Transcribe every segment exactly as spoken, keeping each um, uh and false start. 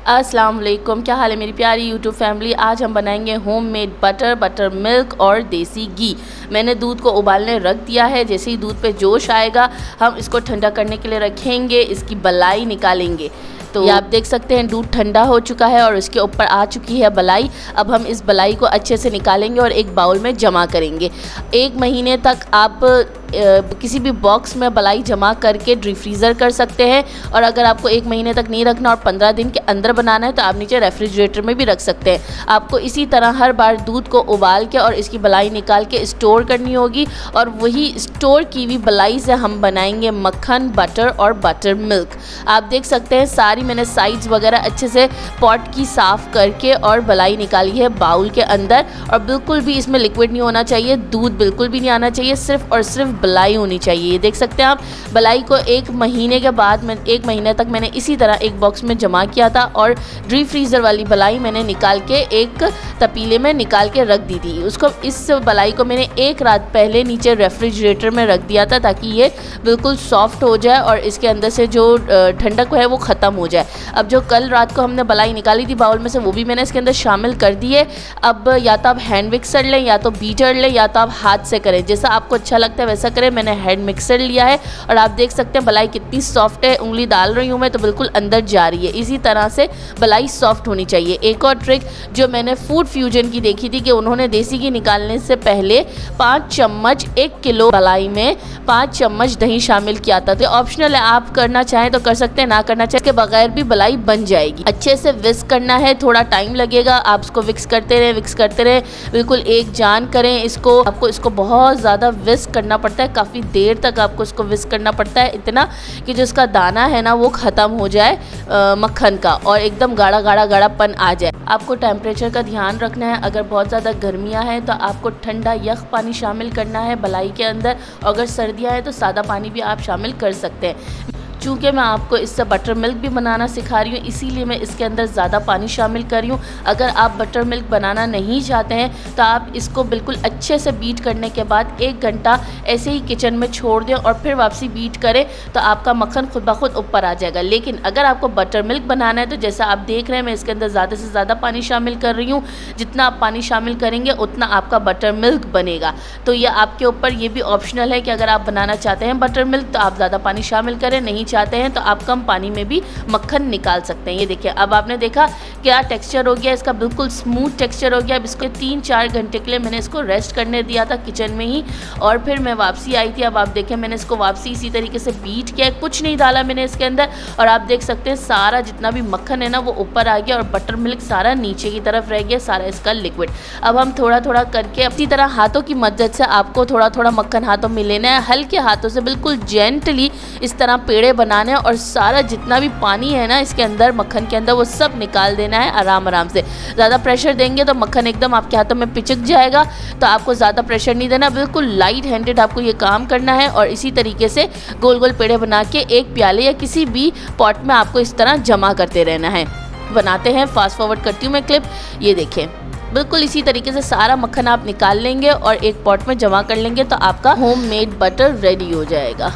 अस्सलाम वालेकुम, क्या हाल है मेरी प्यारी यूट्यूब फैमिली। आज हम बनाएंगे होममेड बटर बटर मिल्क और देसी घी। मैंने दूध को उबालने रख दिया है। जैसे ही दूध पे जोश आएगा हम इसको ठंडा करने के लिए रखेंगे, इसकी बलाई निकालेंगे। तो आप देख सकते हैं दूध ठंडा हो चुका है और इसके ऊपर आ चुकी है बलाई। अब हम इस बलाई को अच्छे से निकालेंगे और एक बाउल में जमा करेंगे। एक महीने तक आप किसी भी बॉक्स में बलाई जमा करके डीप फ्रीज़र कर सकते हैं, और अगर आपको एक महीने तक नहीं रखना और पंद्रह दिन के अंदर बनाना है तो आप नीचे रेफ्रिजरेटर में भी रख सकते हैं। आपको इसी तरह हर बार दूध को उबाल के और इसकी बलाई निकाल के स्टोर करनी होगी, और वही स्टोर की हुई बलाई से हम बनाएंगे मक्खन, बटर और बटर मिल्क। आप देख सकते हैं सारी मैंने साइड्स वगैरह अच्छे से पॉट की साफ़ करके और बलाई निकाली है बाउल के अंदर। और बिल्कुल भी इसमें लिक्विड नहीं होना चाहिए, दूध बिल्कुल भी नहीं आना चाहिए, सिर्फ और सिर्फ बलाई होनी चाहिए। ये देख सकते हैं आप, बलाई को एक महीने के बाद मैं एक महीने तक मैंने इसी तरह एक बॉक्स में जमा किया था, और डीप फ्रीज़र वाली बलाई मैंने निकाल के एक तपीले में निकाल के रख दी थी। उसको इस बलाई को मैंने एक रात पहले नीचे रेफ्रिजरेटर में रख दिया था ताकि ये बिल्कुल सॉफ्ट हो जाए और इसके अंदर से जो ठंडक है वो ख़त्म हो जाए। अब जो कल रात को हमने बलाई निकाली थी बाउल में से, वो भी मैंने इसके अंदर शामिल कर दी है। अब या तो आप हैंड मिक्सर लें, या तो बीटर लें, या तो आप हाथ से करें, जैसा आपको अच्छा लगता है वैसा करें। मैंने हैंड मिक्सर लिया है और आप देख सकते हैं बलाई कितनी सॉफ्ट है। उंगली डाल रही हूँ मैं तो बिल्कुल अंदर जा रही है। इसी तरह से बलाई सॉफ्ट होनी चाहिए। एक और ट्रिक जो मैंने फूड फ्यूजन की देखी थी कि उन्होंने देसी घी निकालने से पहले पाँच चम्मच एक किलो बलाई में पाँच चम्मच दही शामिल किया था। तो ऑप्शनल है, आप करना चाहें तो कर सकते हैं, ना करना चाहें के बगैर भी बलाई बन जाएगी। अच्छे से विस्क करना है, थोड़ा टाइम लगेगा, आप इसको विक्स करते रहे विक्स करते रहे बिल्कुल एक जान करें इसको। आपको इसको बहुत ज़्यादा विस्क करना पड़ता है, काफ़ी देर तक आपको इसको विस्क करना पड़ता है, इतना कि जो इसका दाना है ना वो ख़त्म हो जाए मक्खन का, और एकदम गाढ़ा गाढ़ा गाढ़ापन आ जाए। आपको टेम्परेचर का ध्यान रखना है। अगर बहुत ज़्यादा गर्मियाँ हैं तो आपको ठंडा यख पानी शामिल करना है बलाई के अंदर, और अगर सर्दियाँ हैं तो सादा पानी भी आप शामिल कर सकते हैं। चूँकि मैं आपको इससे बटर मिल्क भी बनाना सिखा रही हूँ, इसीलिए मैं इसके अंदर ज़्यादा पानी शामिल कर रही हूँ। अगर आप बटर मिल्क बनाना नहीं चाहते हैं तो आप इसको बिल्कुल अच्छे से बीट करने के बाद एक घंटा ऐसे ही किचन में छोड़ दें और फिर वापसी बीट करें तो आपका मक्खन खुद ब खुद ऊपर आ जाएगा। लेकिन अगर आपको बटर मिल्क बनाना है तो जैसा आप देख रहे हैं मैं इसके अंदर ज़्यादा से ज़्यादा पानी शामिल कर रही हूँ। जितना आप पानी शामिल करेंगे उतना आपका बटर मिल्क बनेगा। तो ये आपके ऊपर, ये भी ऑप्शनल है कि अगर आप बनाना चाहते हैं बटर मिल्क तो आप ज़्यादा पानी शामिल करें, नहीं चाहते हैं तो आप कम पानी में भी मक्खन निकाल सकते हैं। ये देखिए, अब आपने देखा क्या टेक्सचर हो गया इसका, बिल्कुल स्मूथ टेक्सचर हो गया। अब इसको तीन चार घंटे के लिए मैंने इसको रेस्ट करने दिया था किचन में ही, और फिर मैं वापसी आई थी। अब आप देखें मैंने इसको वापसी इसी तरीके से बीट किया, कुछ नहीं डाला मैंने इसके अंदर, और आप देख सकते हैं सारा जितना भी मक्खन है ना वो ऊपर आ गया और बटर मिल्क सारा नीचे की तरफ रह गया, सारा इसका लिक्विड। अब हम थोड़ा थोड़ा करके इसी तरह हाथों की मदद से आपको थोड़ा थोड़ा मक्खन हाथों में लेना है, हल्के हाथों से बिल्कुल जेंटली इस तरह पेड़े बनाने, और सारा जितना भी पानी है ना इसके अंदर मक्खन के अंदर वो सब निकाल देना है आराम आराम से। ज़्यादा प्रेशर देंगे तो मक्खन एकदम आपके हाथों में पिचक जाएगा, तो आपको ज़्यादा प्रेशर नहीं देना, बिल्कुल लाइट हैंडेड आपको ये काम करना है। और इसी तरीके से गोल गोल पेड़े बना के एक प्याले या किसी भी पॉट में आपको इस तरह जमा करते रहना है। बनाते हैं, फास्ट फॉरवर्ड करती हूँ मैं क्लिप। ये देखें बिल्कुल इसी तरीके से सारा मक्खन आप निकाल लेंगे और एक पॉट में जमा कर लेंगे तो आपका होममेड बटर रेडी हो जाएगा।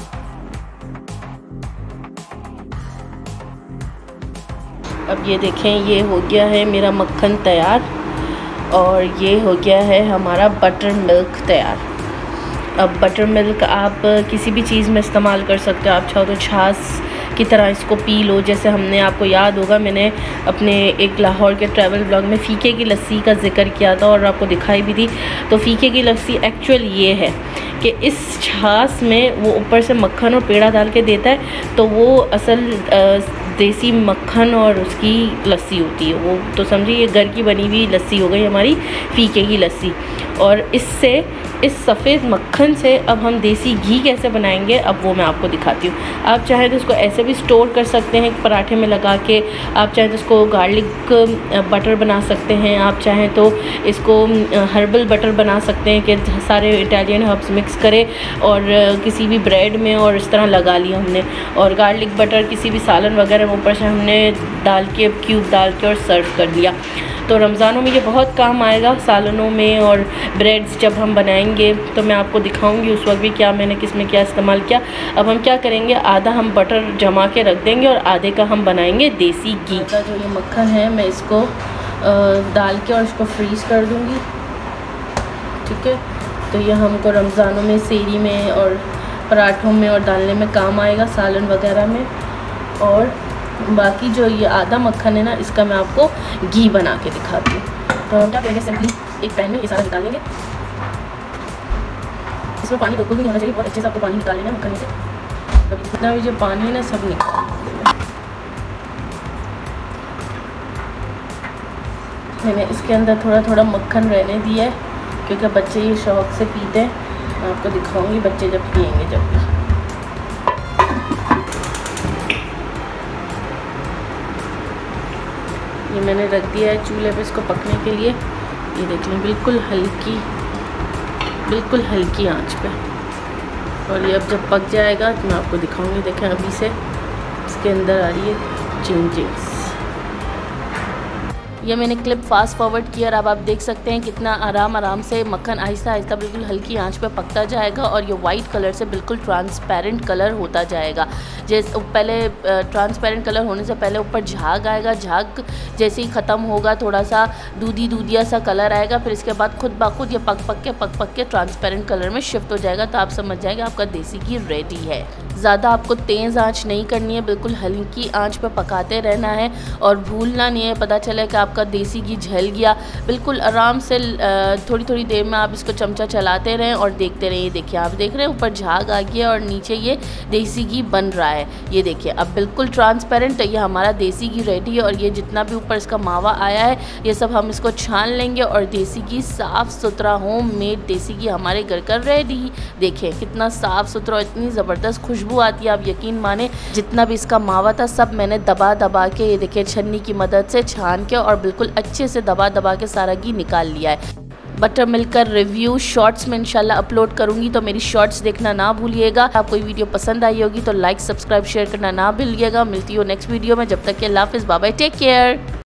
अब ये देखें, ये हो गया है मेरा मक्खन तैयार, और ये हो गया है हमारा बटर मिल्क तैयार। अब बटर मिल्क आप किसी भी चीज़ में इस्तेमाल कर सकते हो। आप चाहो तो छाछ की तरह इसको पी लो, जैसे हमने, आपको याद होगा मैंने अपने एक लाहौर के ट्रैवल ब्लॉग में फ़ीके की लस्सी का जिक्र किया था और आपको दिखाई भी थी। तो फ़ीके की लस्सी एक्चुअल ये है कि इस छाछ में वो ऊपर से मक्खन और पेड़ा डाल के देता है, तो वो असल देसी मक्खन और उसकी लस्सी होती है वो। तो समझिए ये घर की बनी हुई लस्सी हो गई हमारी फ़ीके की लस्सी। और इससे, इस सफ़ेद मक्खन से अब हम देसी घी कैसे बनाएंगे अब वो मैं आपको दिखाती हूँ। आप चाहें तो इसको ऐसे भी स्टोर कर सकते हैं पराठे में लगा के, आप चाहें तो इसको गार्लिक बटर बना सकते हैं, आप चाहें तो इसको हर्बल बटर बना सकते हैं कि सारे इटालियन हर्ब्स मिक्स करें और किसी भी ब्रेड में और इस तरह लगा लिया हमने। और गार्लिक बटर किसी भी सालन वगैरह में ऊपर से हमने डाल के क्यूब डाल के और सर्व कर दिया। तो रमज़ानों में ये बहुत काम आएगा, सालनों में और ब्रेड्स जब हम बनाएंगे तो मैं आपको दिखाऊंगी उस वक्त भी क्या मैंने किस में क्या इस्तेमाल किया। अब हम क्या करेंगे, आधा हम बटर जमा के रख देंगे और आधे का हम बनाएंगे देसी घी का। जो ये मक्खन है मैं इसको डाल के और इसको फ्रीज़ कर दूँगी, ठीक है। तो ये हमको रमज़ानों में, सेरी में और पराठों में और डालने में काम आएगा, सालन वगैरह में। और बाकी जो ये आधा मक्खन है ना, इसका मैं आपको घी बना के दिखाती हूँ। तो हम क्या करेंगे, सिंपली एक पैन में ये सारा निकाल लेंगे। इसमें पानी बिल्कुल भी नहीं होना चाहिए, बहुत अच्छे से आपको पानी निकाल लेना मक्खन से। तो जितना भी जो पानी है ना सब निकाल देंगे। मैंने इसके अंदर थोड़ा थोड़ा मक्खन रहने दिया है क्योंकि बच्चे ये शौक़ से पीते हैं। मैं आपको दिखाऊंगी बच्चे जब पियेंगे जब भी। ये मैंने रख दिया है चूल्हे पे इसको पकने के लिए। ये देख लें, बिल्कुल हल्की बिल्कुल हल्की आंच पे। और ये अब जब पक जाएगा तो मैं आपको दिखाऊंगी। देखें अभी से इसके अंदर आ रही है चेंजेस। ये मैंने क्लिप फास्ट फॉरवर्ड किया और अब आप देख सकते हैं कितना आराम आराम से मक्खन आहिस्ता आहिस्ता बिल्कुल हल्की आंच पे पकता जाएगा और ये वाइट कलर से बिल्कुल ट्रांसपेरेंट कलर होता जाएगा। जैसे पहले ट्रांसपेरेंट कलर होने से पहले ऊपर झाग आएगा, झाग जैसे ही ख़त्म होगा थोड़ा सा दूधी दूधिया सा कलर आएगा, फिर इसके बाद खुद ब खुद ये पक पक के पक पक के ट्रांसपेरेंट कलर में शिफ्ट हो जाएगा। तो आप समझ जाएंगे आपका देसी घी रेडी है। ज़्यादा आपको तेज़ आंच नहीं करनी है, बिल्कुल हल्की आंच पे पकाते रहना है और भूलना नहीं है। पता चले कि आपका देसी घी जल गया, बिल्कुल आराम से थोड़ी थोड़ी देर में आप इसको चमचा चलाते रहें और देखते रहें। ये देखिए आप देख रहे हैं ऊपर झाग आ गया और नीचे ये देसी घी बन रहा है। ये देखिए अब बिल्कुल ट्रांसपेरेंट ये हमारा देसी घी रेडी है। और ये जितना भी ऊपर इसका मावा आया है ये सब हम इसको छान लेंगे और देसी घी साफ़ सुथरा होम मेड देसी घी हमारे घर का रेडी। देखिए कितना साफ़ सुथरा, इतनी ज़बरदस्त खुशबू आती है, आप यकीन माने। जितना भी इसका मावा था सब मैंने दबा दबा के, ये देखिए छन्नी की मदद से छान के और बिल्कुल अच्छे से दबा दबा के सारा घी निकाल लिया है। बटर मिल्क का रिव्यू शॉर्ट्स में इंशाल्लाह अपलोड करूंगी, तो मेरी शॉर्ट्स देखना ना भूलिएगा। आपको ये वीडियो पसंद आई होगी तो लाइक सब्सक्राइब शेयर करना ना भूलिएगा। मिलती हो नेक्स्ट वीडियो में, जब तक के अल्लाह हाफिज़, बाय बाय, टेक केयर।